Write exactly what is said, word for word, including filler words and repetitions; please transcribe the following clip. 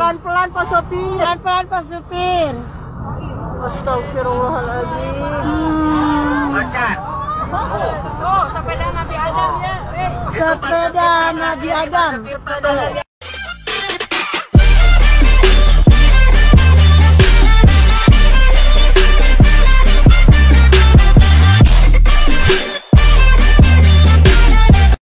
pelan-pelan Pak Sopir. Pelan-pelan Pak Supir. Astagfirullahaladzim. Loncat. Oh, sepeda Nabi Adam ya. Eh. Sepeda Nabi Adam.